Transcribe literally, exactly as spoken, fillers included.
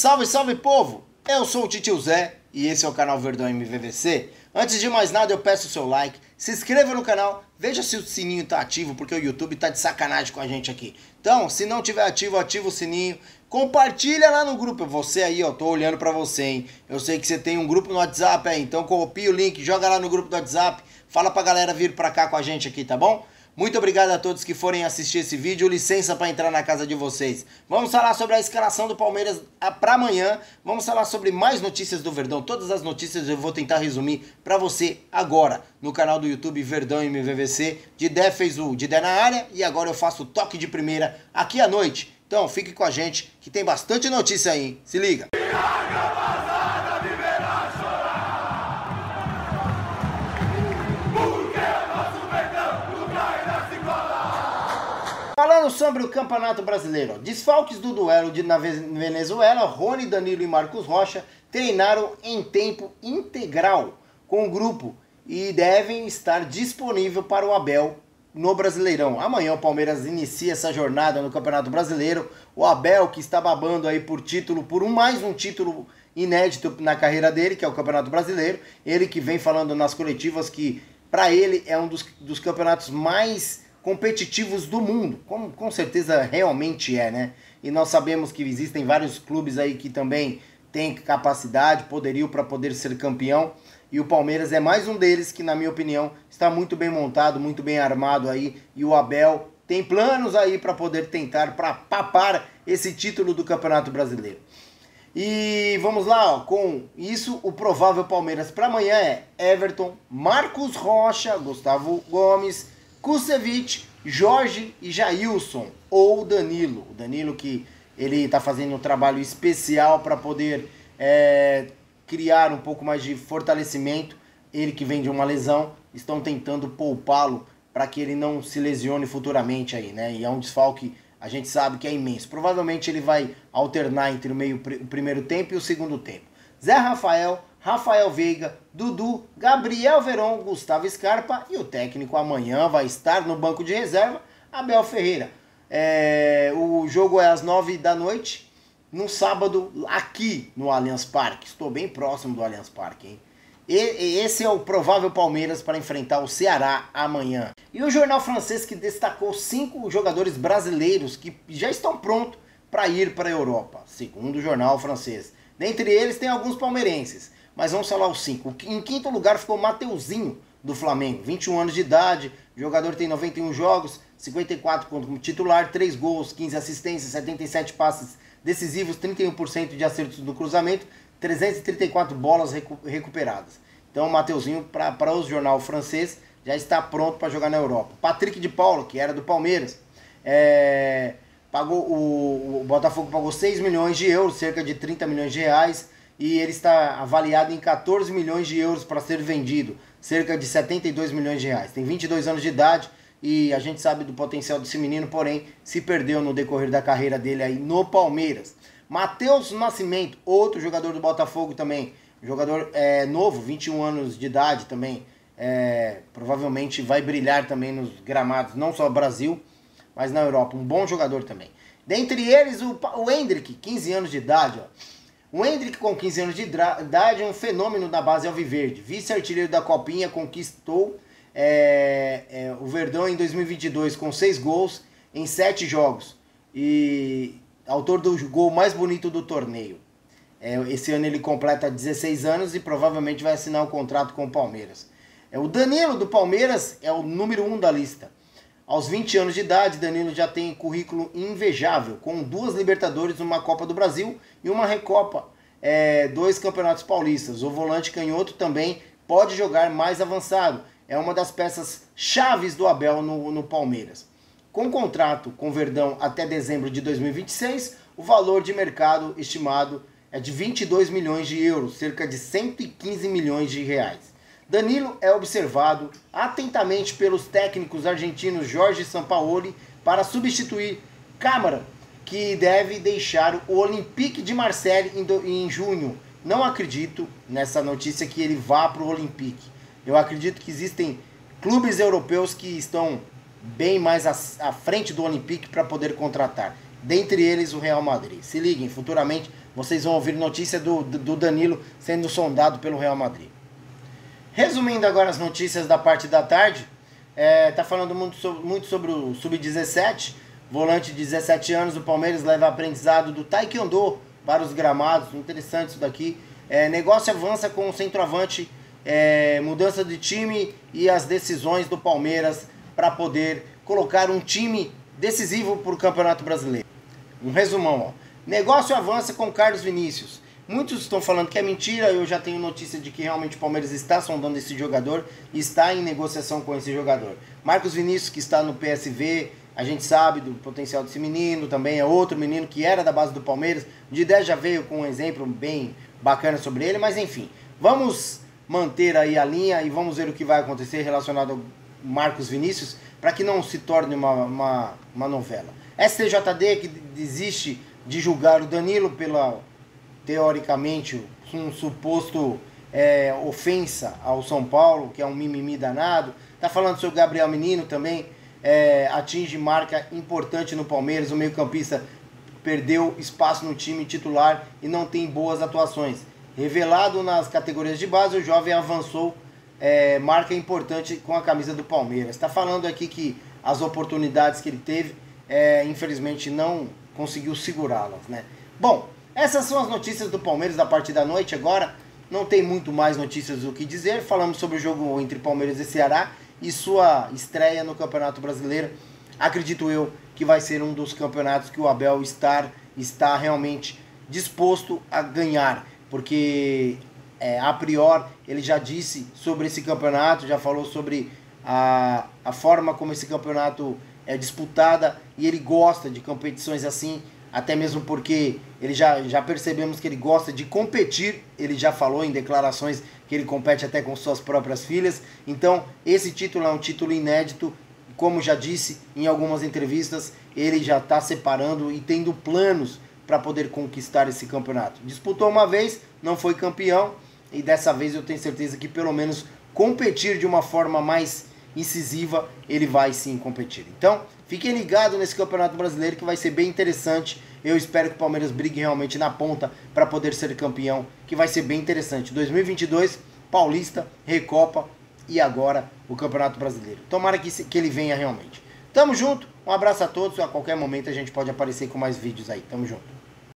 Salve, salve povo! Eu sou o Titio Zé e esse é o canal Verdão M V V C. Antes de mais nada eu peço o seu like, se inscreva no canal, veja se o sininho está ativo porque o YouTube está de sacanagem com a gente aqui. Então, se não tiver ativo, ativa o sininho, compartilha lá no grupo. Você aí, ó, tô olhando pra você, hein? Eu sei que você tem um grupo no WhatsApp aí, então copia o link, joga lá no grupo do WhatsApp, fala pra galera vir pra cá com a gente aqui, tá bom? Muito obrigado a todos que forem assistir esse vídeo, licença para entrar na casa de vocês. Vamos falar sobre a escalação do Palmeiras para amanhã, vamos falar sobre mais notícias do Verdão, todas as notícias eu vou tentar resumir para você agora, no canal do YouTube Verdão M V V C. Didé fez o Didé na área e agora eu faço o toque de primeira aqui à noite. Então fique com a gente que tem bastante notícia aí, hein? Se liga! Falando sobre o Campeonato Brasileiro, desfalques do duelo de, na Venezuela, Rony, Danilo e Marcos Rocha treinaram em tempo integral com o grupo e devem estar disponíveis para o Abel no Brasileirão. Amanhã o Palmeiras inicia essa jornada no Campeonato Brasileiro. O Abel, que está babando aí por título, por um, mais um título inédito na carreira dele, que é o Campeonato Brasileiro. Ele que vem falando nas coletivas que para ele é um dos, dos campeonatos mais competitivos do mundo, com, com certeza realmente é, né? E nós sabemos que existem vários clubes aí que também têm capacidade, poderio para poder ser campeão, e o Palmeiras é mais um deles que, na minha opinião, está muito bem montado, muito bem armado aí, e o Abel tem planos aí para poder tentar, para papar esse título do Campeonato Brasileiro. E vamos lá, ó, com isso, o provável Palmeiras para amanhã é Everton, Marcos Rocha, Gustavo Gomes, Kusevich, Jorge e Jailson, ou Danilo. O Danilo que ele está fazendo um trabalho especial para poder é, criar um pouco mais de fortalecimento. Ele que vem de uma lesão, estão tentando poupá-lo para que ele não se lesione futuramente aí, né? E é um desfalque, a gente sabe que é imenso. Provavelmente ele vai alternar entre o, meio, o primeiro tempo e o segundo tempo. Zé Rafael, Rafael Veiga, Dudu, Gabriel Veron, Gustavo Scarpa e o técnico amanhã vai estar no banco de reserva, Abel Ferreira. É, o jogo é às nove da noite, no sábado, aqui no Allianz Parque. Estou bem próximo do Allianz Parque, hein? E, e esse é o provável Palmeiras para enfrentar o Ceará amanhã. E o jornal francês que destacou cinco jogadores brasileiros que já estão prontos para ir para a Europa, segundo o jornal francês. Dentre eles tem alguns palmeirenses, mas vamos falar os cinco. Em quinto lugar ficou Mateuzinho, do Flamengo, vinte e um anos de idade, o jogador tem noventa e um jogos, cinquenta e quatro como titular, três gols, quinze assistências, setenta e sete passes decisivos, trinta e um por cento de acertos no cruzamento, trezentas e trinta e quatro bolas recu recuperadas. Então o Mateuzinho, para o jornal francês, já está pronto para jogar na Europa. Patrick de Paula, que era do Palmeiras, é... Pagou, o, o Botafogo pagou seis milhões de euros, cerca de trinta milhões de reais, e ele está avaliado em quatorze milhões de euros para ser vendido, cerca de setenta e dois milhões de reais. Tem vinte e dois anos de idade e a gente sabe do potencial desse menino, porém se perdeu no decorrer da carreira dele aí no Palmeiras. Matheus Nascimento, outro jogador do Botafogo também, jogador é, novo, vinte e um anos de idade também, é, provavelmente vai brilhar também nos gramados, não só no Brasil, mas na Europa, um bom jogador também. Dentre eles, o, o Hendrick, quinze anos de idade. Ó. O Hendrick, com quinze anos de idade, é um fenômeno da base alviverde. Vice-artilheiro da Copinha, conquistou é, é, o Verdão em dois mil e vinte e dois com seis gols em sete jogos. E autor do gol mais bonito do torneio. É, esse ano ele completa dezesseis anos e provavelmente vai assinar um contrato com o Palmeiras. É, o Danilo do Palmeiras é o número um da lista. Aos vinte anos de idade, Danilo já tem currículo invejável, com duas Libertadores, uma Copa do Brasil e uma Recopa, é, dois Campeonatos Paulistas. O volante canhoto também pode jogar mais avançado, é uma das peças chaves do Abel no, no Palmeiras. Com contrato com Verdão até dezembro de dois mil e vinte e seis, o valor de mercado estimado é de vinte e dois milhões de euros, cerca de cento e quinze milhões de reais. Danilo é observado atentamente pelos técnicos argentinos Jorge Sampaoli para substituir Câmara, que deve deixar o Olympique de Marseille em, do, em junho. Não acredito nessa notícia que ele vá para o Olympique. Eu acredito que existem clubes europeus que estão bem mais à, à frente do Olympique para poder contratar. Dentre eles o Real Madrid. Se liguem, futuramente vocês vão ouvir notícia do, do Danilo sendo sondado pelo Real Madrid. Resumindo agora as notícias da parte da tarde, é, tá falando muito sobre, muito sobre o sub dezessete, volante de dezessete anos do Palmeiras leva aprendizado do Taekwondo para os gramados, interessante isso daqui. É, negócio avança com o centroavante, é, mudança de time e as decisões do Palmeiras para poder colocar um time decisivo para o Campeonato Brasileiro. Um resumão, ó. Negócio avança com Carlos Vinícius. Muitos estão falando que é mentira, eu já tenho notícia de que realmente o Palmeiras está sondando esse jogador e está em negociação com esse jogador. Marcos Vinícius, que está no P S V, a gente sabe do potencial desse menino, também é outro menino que era da base do Palmeiras. O Didé já veio com um exemplo bem bacana sobre ele, mas enfim, vamos manter aí a linha e vamos ver o que vai acontecer relacionado ao Marcos Vinícius, para que não se torne uma, uma, uma novela. S T J D que desiste de julgar o Danilo pela, teoricamente, um suposto é, ofensa ao São Paulo, que é um mimimi danado. Tá falando sobre o Gabriel Menino também, é, atinge marca importante no Palmeiras, o meio-campista perdeu espaço no time titular e não tem boas atuações. Revelado nas categorias de base, o jovem avançou, é, marca importante com a camisa do Palmeiras. Está falando aqui que as oportunidades que ele teve, é, infelizmente não conseguiu segurá-las, né? Bom, essas são as notícias do Palmeiras da partida da noite. Agora não tem muito mais notícias do que dizer. Falamos sobre o jogo entre Palmeiras e Ceará e sua estreia no Campeonato Brasileiro. Acredito eu que vai ser um dos campeonatos que o Abel está, está realmente disposto a ganhar, porque é, a priori ele já disse sobre esse campeonato, já falou sobre a, a forma como esse campeonato é disputada e ele gosta de competições assim, até mesmo porque ele já, já percebemos que ele gosta de competir, ele já falou em declarações que ele compete até com suas próprias filhas. Então esse título é um título inédito, como já disse em algumas entrevistas, ele já está separando e tendo planos para poder conquistar esse campeonato. Disputou uma vez, não foi campeão, e dessa vez eu tenho certeza que pelo menos competir de uma forma mais incisiva, ele vai sim competir. Então, fiquem ligados nesse Campeonato Brasileiro que vai ser bem interessante. Eu espero que o Palmeiras brigue realmente na ponta para poder ser campeão, que vai ser bem interessante. dois mil e vinte e dois, Paulista, Recopa e agora o Campeonato Brasileiro. Tomara que, que ele venha realmente. Tamo junto, um abraço a todos, a qualquer momento a gente pode aparecer com mais vídeos aí. Tamo junto.